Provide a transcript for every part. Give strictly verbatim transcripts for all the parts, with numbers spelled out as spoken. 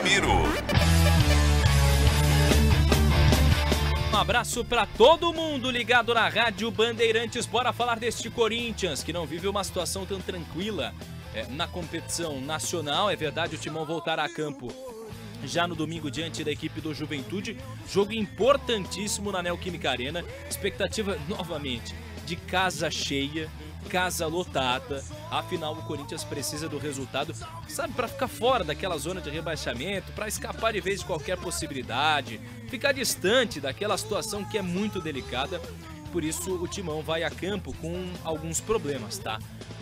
Birubiru. Um abraço para todo mundo ligado na Rádio Bandeirantes. Bora falar deste Corinthians, que não vive uma situação tão tranquila é, na competição nacional. É verdade, o Timão voltará a campo já no domingo diante da equipe do Juventude. Jogo importantíssimo na Neoquímica Arena. Expectativa, novamente, de casa cheia, casa lotada. Afinal, o Corinthians precisa do resultado, sabe, para ficar fora daquela zona de rebaixamento, para escapar de vez de qualquer possibilidade, ficar distante daquela situação que é muito delicada. Por isso, o Timão vai a campo com alguns problemas, tá?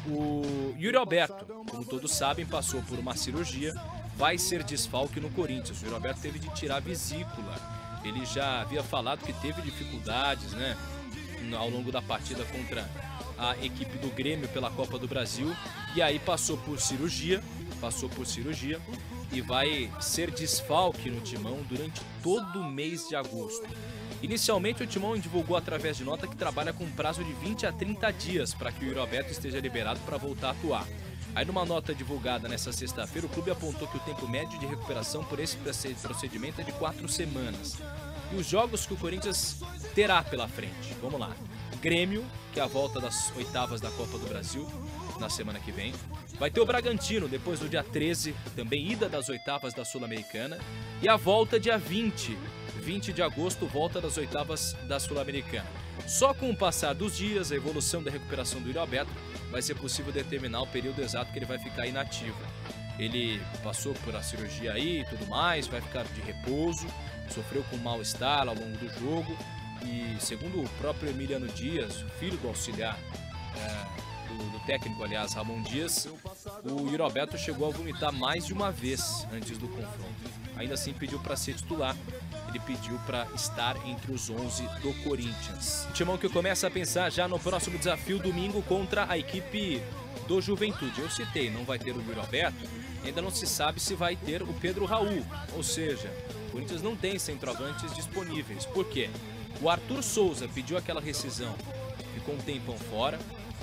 O Yuri Alberto, como todos sabem, passou por uma cirurgia, vai ser desfalque no Corinthians. O Yuri Alberto teve de tirar a vesícula. Ele já havia falado que teve dificuldades, né, ao longo da partida contra a equipe do Grêmio pela Copa do Brasil, e aí passou por cirurgia, passou por cirurgia e vai ser desfalque no Timão durante todo o mês de agosto. Inicialmente, o Timão divulgou através de nota que trabalha com um prazo de vinte a trinta dias para que o Yuri Alberto esteja liberado para voltar a atuar. Aí, numa nota divulgada nessa sexta-feira, o clube apontou que o tempo médio de recuperação por esse procedimento é de quatro semanas. E os jogos que o Corinthians terá pela frente, vamos lá. Grêmio, que é a volta das oitavas da Copa do Brasil, na semana que vem. Vai ter o Bragantino, depois do dia treze, também ida das oitavas da Sul-Americana. E a volta dia vinte, vinte de agosto, volta das oitavas da Sul-Americana. Só com o passar dos dias, a evolução da recuperação do Yuri Alberto, vai ser possível determinar o período exato que ele vai ficar inativo. Ele passou por a cirurgia aí e tudo mais, vai ficar de repouso, sofreu com mal-estar ao longo do jogo. E segundo o próprio Emiliano Dias, o filho do auxiliar, é, do, do técnico, aliás, Ramon Dias, o Yuri Alberto chegou a vomitar mais de uma vez antes do confronto. Ainda assim pediu para ser titular, ele pediu para estar entre os onze do Corinthians. O Timão que começa a pensar já no próximo desafio domingo contra a equipe do Juventude. Eu citei, não vai ter o Yuri Alberto, ainda não se sabe se vai ter o Pedro Raul, ou seja, o Corinthians não tem centroavantes disponíveis. Por quê? O Arthur Souza pediu aquela rescisão, ficou um tempão fora,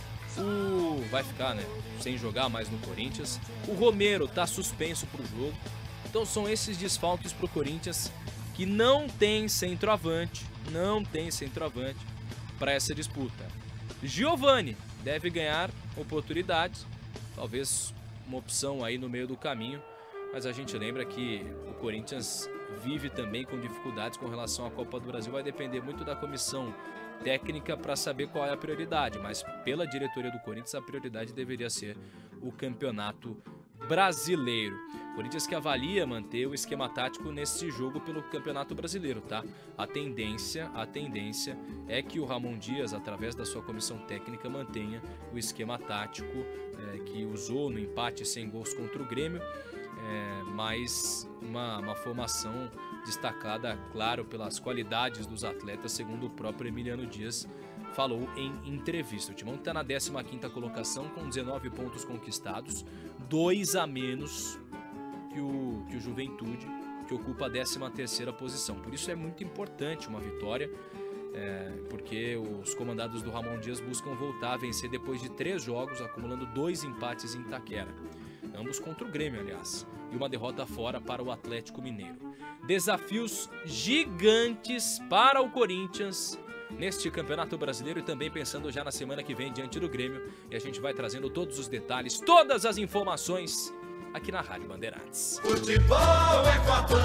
o... vai ficar, né, sem jogar mais no Corinthians. O Romero tá suspenso pro jogo. Então são esses desfalques pro Corinthians, que não tem centroavante, não tem centroavante para essa disputa. Giovani deve ganhar oportunidades, talvez uma opção aí no meio do caminho, mas a gente lembra que o Corinthians vive também com dificuldades com relação à Copa do Brasil. Vai depender muito da comissão técnica para saber qual é a prioridade, mas pela diretoria do Corinthians a prioridade deveria ser o Campeonato Brasileiro. Corinthians que avalia manter o esquema tático nesse jogo pelo Campeonato Brasileiro, tá? A tendência, a tendência é que o Ramon Dias, através da sua comissão técnica, mantenha o esquema tático é, que usou no empate sem gols contra o Grêmio. É, mas uma, uma formação destacada, claro, pelas qualidades dos atletas, segundo o próprio Emiliano Dias falou em entrevista. O Timão está na décima quinta colocação com dezenove pontos conquistados, dois a menos que o, que o Juventude, que ocupa a décima terceira posição. Por isso é muito importante uma vitória, é, porque os comandados do Ramon Dias buscam voltar a vencer depois de três jogos, acumulando dois empates em Itaquera. Ambos contra o Grêmio, aliás, e uma derrota fora para o Atlético Mineiro. Desafios gigantes para o Corinthians neste Campeonato Brasileiro e também pensando já na semana que vem diante do Grêmio. E a gente vai trazendo todos os detalhes, todas as informações aqui na Rádio Bandeirantes. Futebol é com a